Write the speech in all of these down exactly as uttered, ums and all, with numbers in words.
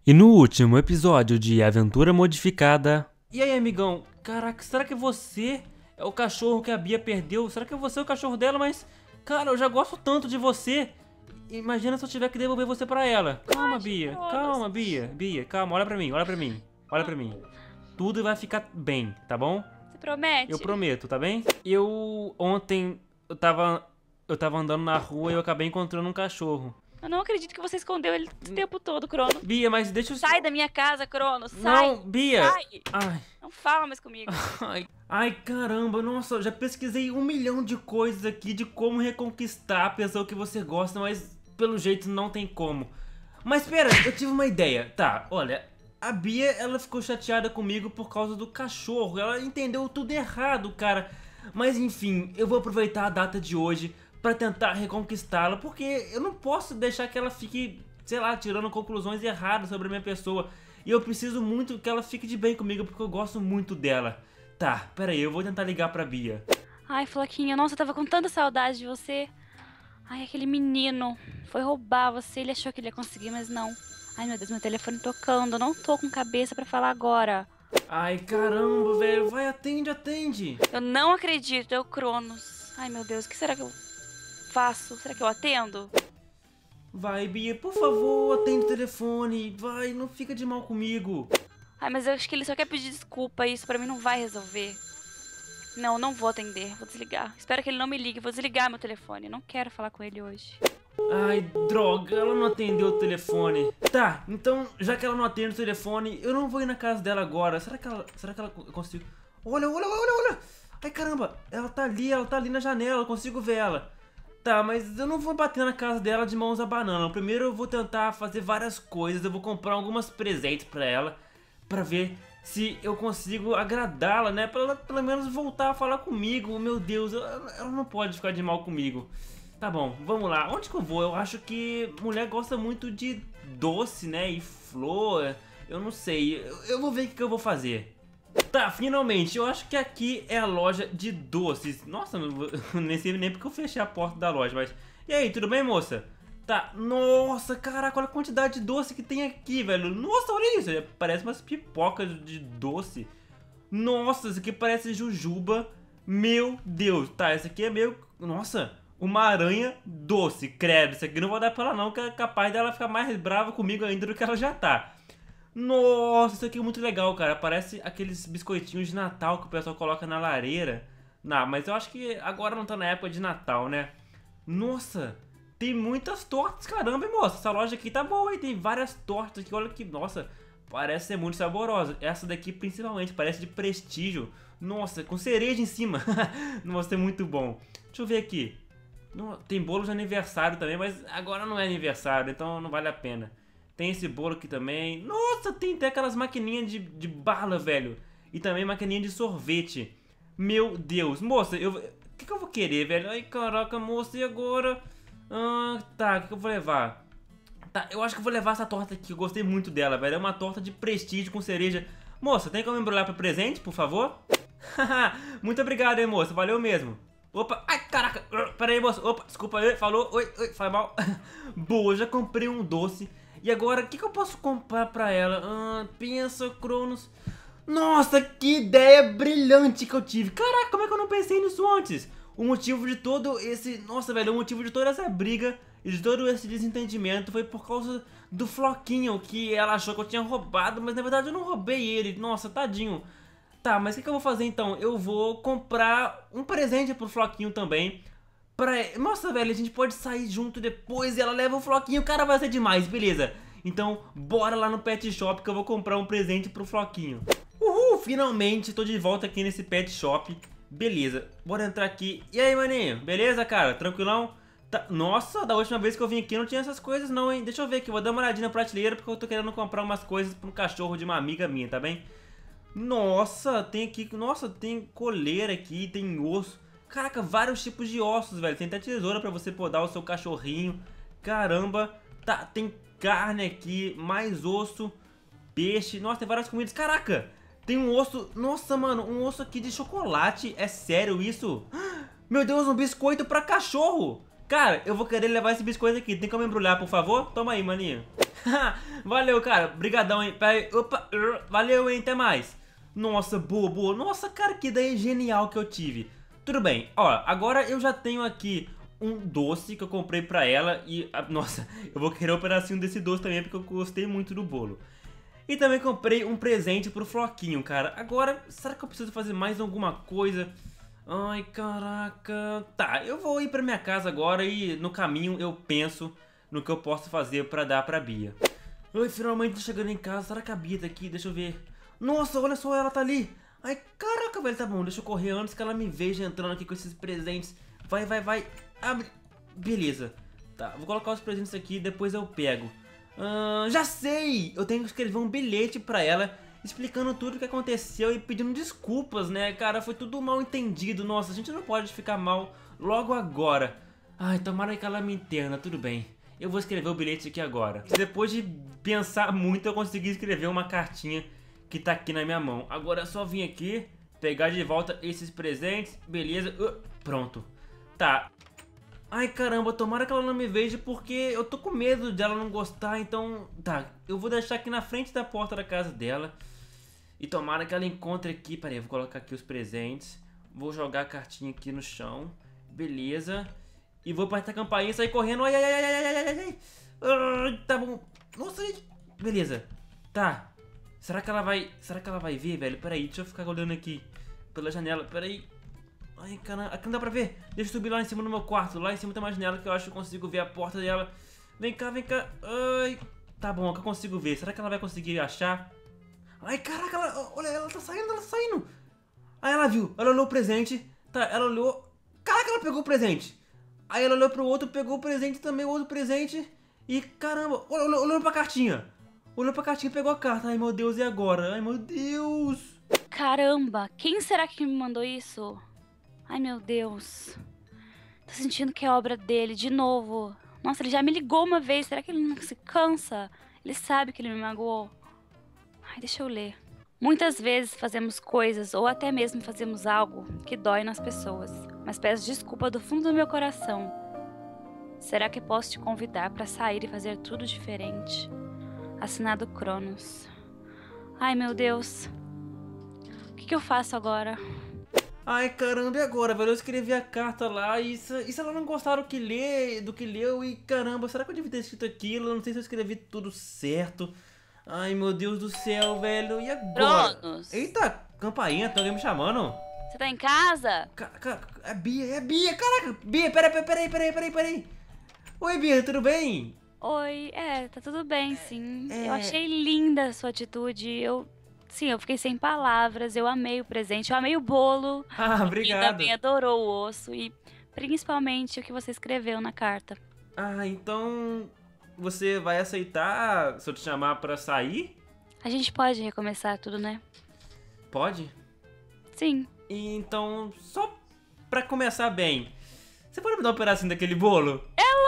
E no último episódio de Aventura Modificada... E aí, amigão? Caraca, será que você é o cachorro que a Bia perdeu? Será que você é o cachorro dela? Mas, cara, eu já gosto tanto de você. Imagina se eu tiver que devolver você pra ela. Calma, Bia. Calma, Bia. Bia, calma. Olha pra mim, olha pra mim. Olha pra mim. Tudo vai ficar bem, tá bom? Você promete? Eu prometo, tá bem? Eu, ontem, eu tava... Eu tava andando na rua e eu acabei encontrando um cachorro. Eu não acredito que você escondeu ele o tempo todo, Crono. Bia, mas deixa eu... Sai da minha casa, Crono. Sai. Não, Bia. Sai. Ai. Não fala mais comigo. Ai, ai, caramba, nossa, eu já pesquisei um milhão de coisas aqui de como reconquistar a pessoa que você gosta, mas pelo jeito não tem como. Mas pera, eu tive uma ideia. Tá, olha, a Bia, ela ficou chateada comigo por causa do cachorro. Ela entendeu tudo errado, cara. Mas enfim, eu vou aproveitar a data de hoje pra tentar reconquistá-la, porque eu não posso deixar que ela fique, sei lá, tirando conclusões erradas sobre a minha pessoa. E eu preciso muito que ela fique de bem comigo, porque eu gosto muito dela. Tá, pera aí, eu vou tentar ligar pra Bia. Ai, Floquinha, nossa, eu tava com tanta saudade de você. Ai, aquele menino foi roubar você, ele achou que ele ia conseguir, mas não. Ai, meu Deus, meu telefone tocando, eu não tô com cabeça pra falar agora. Ai, caramba, velho, vai, atende, atende. Eu não acredito, é o Cronos. Ai, meu Deus, o que será que eu faço? Será que eu atendo? Vai, Bia, por favor, atende o telefone. Vai, não fica de mal comigo. Ai, mas eu acho que ele só quer pedir desculpa, isso pra mim não vai resolver. Não, não vou atender, vou desligar. Espero que ele não me ligue, vou desligar meu telefone. Não quero falar com ele hoje. Ai, droga, ela não atendeu o telefone. Tá, então, já que ela não atende o telefone, eu não vou ir na casa dela agora. Será que ela, será que ela consigo... Olha, olha, olha, olha. Ai, caramba, ela tá ali, ela tá ali na janela, eu consigo ver ela. Tá, mas eu não vou bater na casa dela de mãos a banana. Primeiro eu vou tentar fazer várias coisas. Eu vou comprar algumas presentes pra ela, pra ver se eu consigo agradá-la, né? Pra ela pelo menos voltar a falar comigo. Meu Deus, ela, ela não pode ficar de mal comigo. Tá bom, vamos lá. Onde que eu vou? Eu acho que mulher gosta muito de doce, né? E flor. Eu não sei. Eu, eu vou ver o que, que eu vou fazer. Tá, finalmente, eu acho que aqui é a loja de doces. Nossa, nem sei nem porque eu fechei a porta da loja, mas... E aí, tudo bem, moça? Tá, nossa, caraca, olha a quantidade de doce que tem aqui, velho. Nossa, olha isso, parece umas pipocas de doce. Nossa, isso aqui parece jujuba. Meu Deus, tá, esse aqui é meio... Nossa, uma aranha doce, credo. Isso aqui não vou dar pra ela não, que é capaz dela ficar mais brava comigo ainda do que ela já tá. Nossa, isso aqui é muito legal, cara. Parece aqueles biscoitinhos de Natal que o pessoal coloca na lareira. Não, mas eu acho que agora não tá na época de Natal, né? Nossa, tem muitas tortas, caramba, hein, moça? Essa loja aqui tá boa, hein? Tem várias tortas aqui, olha que... Nossa, parece ser muito saborosa. Essa daqui principalmente, parece de prestígio. Nossa, com cereja em cima. Nossa, é muito bom. Deixa eu ver aqui. Tem bolo de aniversário também, mas agora não é aniversário, então não vale a pena. Tem esse bolo aqui também. Nossa, tem até aquelas maquininhas de, de bala, velho. E também maquininha de sorvete. Meu Deus. Moça, eu... O que, que eu vou querer, velho? Ai, caraca, moça, e agora? Ah, tá, o que, que eu vou levar? Tá, eu acho que eu vou levar essa torta aqui. Eu gostei muito dela, velho. É uma torta de prestígio com cereja. Moça, tem como embrulhar pra presente, por favor? Muito obrigado, hein, moça. Valeu mesmo. Opa, ai, caraca. Pera aí, moça. Opa, desculpa aí. Falou. Oi, oi, faz mal. Boa, já comprei um doce. E agora, o que, que eu posso comprar pra ela? Ah, pensa, Cronos. Nossa, que ideia brilhante que eu tive. Caraca, como é que eu não pensei nisso antes? O motivo de todo esse... Nossa, velho, o motivo de toda essa briga e de todo esse desentendimento foi por causa do Floquinho, que ela achou que eu tinha roubado, mas na verdade eu não roubei ele. Nossa, tadinho. Tá, mas o que, que eu vou fazer então? Eu vou comprar um presente pro Floquinho também. Pra... Nossa, velho, a gente pode sair junto depois e ela leva o Floquinho, cara, vai ser demais, beleza. Então, bora lá no Pet Shop que eu vou comprar um presente pro Floquinho. Uhul, finalmente tô de volta aqui nesse Pet Shop. Beleza, bora entrar aqui. E aí, maninho, beleza, cara? Tranquilão? Tá... Nossa, da última vez que eu vim aqui não tinha essas coisas não, hein? Deixa eu ver aqui, vou dar uma olhadinha na prateleira porque eu tô querendo comprar umas coisas pro cachorro de uma amiga minha, tá bem? Nossa, tem aqui... Nossa, tem coleira aqui, tem osso. Caraca, vários tipos de ossos, velho. Tem até tesoura pra você podar o seu cachorrinho. Caramba. Tá, tem carne aqui, mais osso, peixe. Nossa, tem várias comidas. Caraca, tem um osso... Nossa, mano, um osso aqui de chocolate. É sério isso? Meu Deus, um biscoito pra cachorro. Cara, eu vou querer levar esse biscoito aqui. Tem como embrulhar, por favor? Toma aí, maninho. Valeu, cara. Brigadão, hein. Pera aí. Opa. Valeu, hein. Até mais. Nossa, boa, boa. Nossa, cara, que ideia genial que eu tive. Tudo bem. Ó, agora eu já tenho aqui um doce que eu comprei pra ela. E, nossa, eu vou querer um pedacinho desse doce também, porque eu gostei muito do bolo. E também comprei um presente pro Floquinho, cara. Agora, será que eu preciso fazer mais alguma coisa? Ai, caraca. Tá, eu vou ir pra minha casa agora e no caminho eu penso no que eu posso fazer pra dar pra Bia. Ai, finalmente tô chegando em casa. Será que a Bia tá aqui? Deixa eu ver. Nossa, olha só, ela tá ali. Ai, caraca, velho, tá bom. Deixa eu correr antes que ela me veja entrando aqui com esses presentes. Vai, vai, vai. Abre. Beleza. Tá, vou colocar os presentes aqui e depois eu pego. Ah, já sei! Eu tenho que escrever um bilhete pra ela explicando tudo o que aconteceu e pedindo desculpas, né, cara? Foi tudo mal entendido. Nossa, a gente não pode ficar mal logo agora. Ai, tomara que ela me entenda, tudo bem. Eu vou escrever o bilhete aqui agora. Depois de pensar muito, eu consegui escrever uma cartinha que tá aqui na minha mão. Agora é só vir aqui, pegar de volta esses presentes, beleza. Uh, pronto. Tá. Ai, caramba, tomara que ela não me veja porque eu tô com medo de ela não gostar, então... Tá, eu vou deixar aqui na frente da porta da casa dela. E tomara que ela encontre aqui... Peraí, eu vou colocar aqui os presentes. Vou jogar a cartinha aqui no chão. Beleza. E vou apertar a campainha e sair correndo. Ai, ai, ai, ai, ai, ai, ai, ai. Ai, tá bom. Nossa, gente. Beleza. Tá. Será que ela vai... Será que ela vai ver, velho? Peraí, deixa eu ficar olhando aqui pela janela. Peraí. Ai, caramba, aqui não dá pra ver. Deixa eu subir lá em cima no meu quarto. Lá em cima tem uma janela que eu acho que eu consigo ver a porta dela. Vem cá, vem cá. Ai, tá bom, é que eu consigo ver. Será que ela vai conseguir achar? Ai, caraca, ela, olha, ela tá saindo, ela tá saindo. Aí ela viu, ela olhou o presente. Tá, ela olhou. Caraca, ela pegou o presente. Aí ela olhou pro outro, pegou o presente também, o outro presente. E caramba, olhou, olhou pra cartinha. Olhou pra cartinha e pegou a carta. Ai, meu Deus, e agora? Ai, meu Deus. Caramba, quem será que me mandou isso? Ai, meu Deus. Tô sentindo que é obra dele, de novo. Nossa, ele já me ligou uma vez. Será que ele não se cansa? Ele sabe que ele me magoou. Ai, deixa eu ler. Muitas vezes fazemos coisas ou até mesmo fazemos algo que dói nas pessoas. Mas peço desculpa do fundo do meu coração. Será que posso te convidar pra sair e fazer tudo diferente? Assinado Cronos. Ai, meu Deus. O que que eu faço agora? Ai, caramba, e agora, velho? Eu escrevi a carta lá e se, e se ela não gostar do que, lê, do que leu e caramba, será que eu devia ter escrito aquilo? Eu não sei se eu escrevi tudo certo. Ai, meu Deus do céu, velho. E agora? Cronos. Eita, campainha, tem alguém me chamando? Você tá em casa? Ca, ca, é Bia, é Bia, caraca. Bia, peraí, peraí, peraí, peraí, peraí, peraí. Oi, Bia, tudo bem? Oi, é, tá tudo bem, sim. É... Eu achei linda a sua atitude. Eu, sim, eu fiquei sem palavras. Eu amei o presente, eu amei o bolo. Ah, E obrigado. também adorou o osso e principalmente o que você escreveu na carta. Ah, então você vai aceitar se eu te chamar pra sair? A gente pode recomeçar tudo, né? Pode? Sim. E então, só pra começar bem, você pode me dar um pedacinho daquele bolo?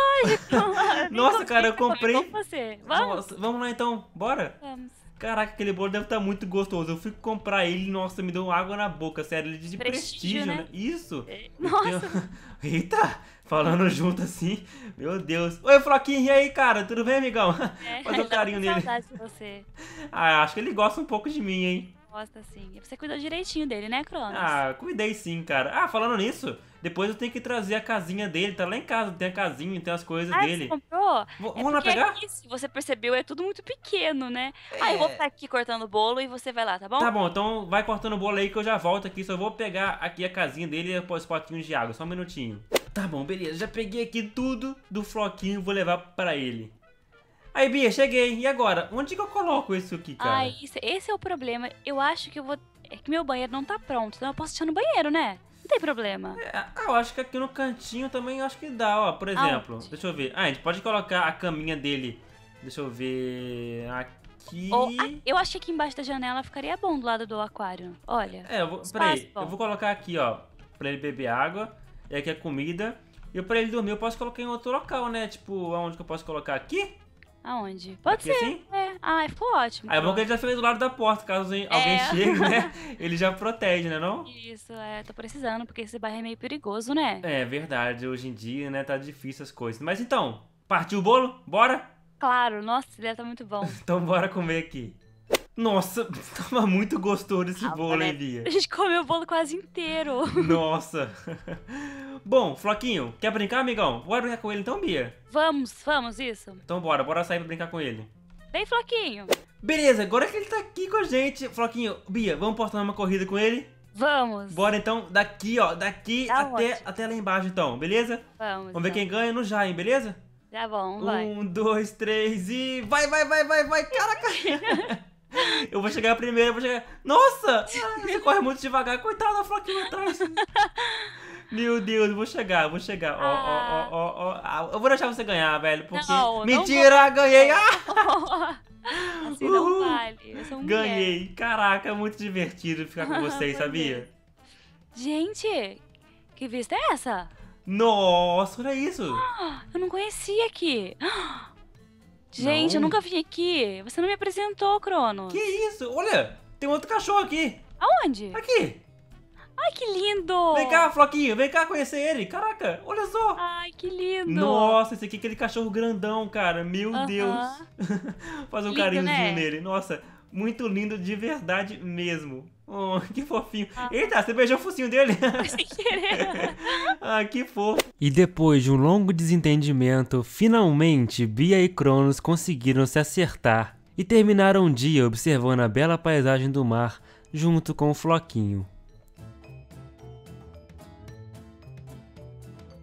Nossa, cara, eu comprei. Com você. Vamos? Nossa, vamos lá então, bora? Vamos. Caraca, aquele bolo deve estar muito gostoso. Eu fui comprar ele e, nossa, me deu água na boca. Sério, ele é de prestígio, Prestígio, né? né? Isso. Nossa. Eu tenho- Eita, falando junto assim. Meu Deus. Oi, Floquinho, e aí, cara? Tudo bem, amigão? É, Faz um já carinho tô com nele. saudade de você. Ah, acho que ele gosta um pouco de mim, hein? Gosta sim. E você cuidou direitinho dele, né, Cronos? Ah, cuidei sim, cara. Ah, falando nisso, depois eu tenho que trazer a casinha dele. Tá lá em casa, tem a casinha, tem as coisas Ah, dele. você comprou? Vou- É Vamos lá porque pegar? aqui, se você percebeu, é tudo muito pequeno, né? Ah, eu vou ficar aqui cortando o bolo e você vai lá, tá bom? Tá bom, então vai cortando o bolo aí que eu já volto aqui. Só vou pegar aqui a casinha dele e os potinhos de água. Só um minutinho. Tá bom, beleza. Já peguei aqui tudo do Floquinho e vou levar pra ele. Aí, Bia, cheguei. E agora? Onde que eu coloco isso aqui, cara? Ah, isso, esse é o problema. Eu acho que eu vou... É que meu banheiro não tá pronto, então eu posso deixar no banheiro, né? Não tem problema. É, ah, eu acho que aqui no cantinho também eu acho que dá, ó. Por exemplo, Aonde? deixa eu ver. Ah, a gente pode colocar a caminha dele. Deixa eu ver. Aqui. Ou, ah, eu achei que embaixo da janela ficaria bom do lado do aquário. Olha. É, eu vou. Espaço Peraí, bom. eu vou colocar aqui, ó. Pra ele beber água. E aqui a comida. E pra ele dormir eu posso colocar em outro local, né? Tipo, aonde que eu posso colocar? Aqui? Aonde? Pode Aqui ser. assim? É. Ai, ficou ótimo. Aí é bom que ele já fica do lado da porta, caso alguém alguém É. chegue, né? Ele já protege, né não? Isso, é, tô precisando, porque esse bairro é meio perigoso, né? É verdade, hoje em dia, né, tá difícil as coisas. Mas então, partiu o bolo? Bora? Claro, nossa, esse deve tá muito bom. Então bora comer aqui. Nossa, tava muito gostoso esse Ah, bolo, né? hein, Bia? A gente comeu o bolo quase inteiro. Nossa. Bom, Floquinho, quer brincar, amigão? Bora brincar com ele então, Bia? Vamos, vamos, isso. Então bora, bora sair pra brincar com ele. Vem, Floquinho. Beleza, agora que ele tá aqui com a gente. Floquinho, Bia, vamos postar uma corrida com ele? Vamos. Bora então, daqui, ó, daqui Tá até, ótimo. até lá embaixo então, beleza? Vamos. Vamos ver quem ganha no Jaime, beleza? Tá bom, vai. Um, dois, três e... Vai, vai, vai, vai, vai, caraca! Eu vou chegar primeiro, eu vou chegar... Nossa! Ah, você corre muito devagar, coitada da Floquinho atrás. Meu Deus, eu vou chegar, eu vou chegar. Ó, ó, ó, ó, ó. Ah, eu vou deixar você ganhar, velho, porque... Não, não Mentira, ganhei! Ah! Assim não Uhul. vale. Eu sou mulher. Ganhei! Caraca, é muito divertido ficar com vocês, Meu sabia? Deus. Gente, que vista é essa? Nossa, olha isso! Eu não conhecia aqui. Gente, eu Não? nunca vim aqui. Você não me apresentou, Cronos. Que isso? Olha, tem outro cachorro aqui! Aonde? Aqui! Ai, que lindo! Vem cá, Floquinho, vem cá conhecer ele! Caraca, olha só! Ai, que lindo! Nossa, esse aqui é aquele cachorro grandão, cara. Meu Aham. Deus. Fazer um Lindo, carinhozinho né? nele. Nossa, muito lindo de verdade mesmo. Oh, que fofinho. Ah. Eita, você beijou o focinho dele? Sem querer. Ah, que fofo. E depois de um longo desentendimento, finalmente Bia e Cronos conseguiram se acertar e terminaram o dia observando a bela paisagem do mar junto com o Floquinho.